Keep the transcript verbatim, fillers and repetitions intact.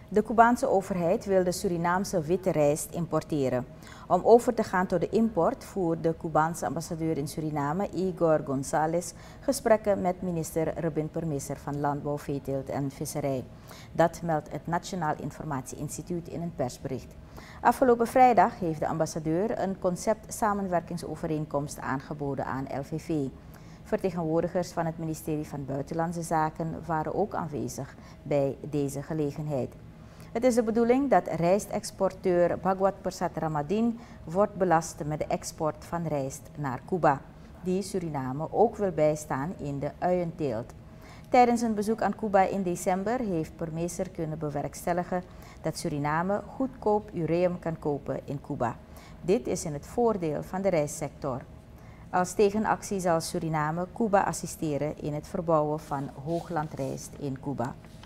De Cubaanse overheid wil de Surinaamse witte rijst importeren. Om over te gaan tot de import voert de Cubaanse ambassadeur in Suriname, Igor González, gesprekken met minister Robin Permeser van Landbouw, Veeteelt en Visserij. Dat meldt het Nationaal Informatie Instituut in een persbericht. Afgelopen vrijdag heeft de ambassadeur een concept samenwerkingsovereenkomst aangeboden aan L V V. Vertegenwoordigers van het ministerie van Buitenlandse Zaken waren ook aanwezig bij deze gelegenheid. Het is de bedoeling dat rijstexporteur Bhagwat Persat Ramadhin wordt belast met de export van rijst naar Cuba, die Suriname ook wil bijstaan in de uienteelt. Tijdens een bezoek aan Cuba in december heeft Permeser kunnen bewerkstelligen dat Suriname goedkoop ureum kan kopen in Cuba. Dit is in het voordeel van de rijstsector. Als tegenactie zal Suriname Cuba assisteren in het verbouwen van hooglandrijst in Cuba.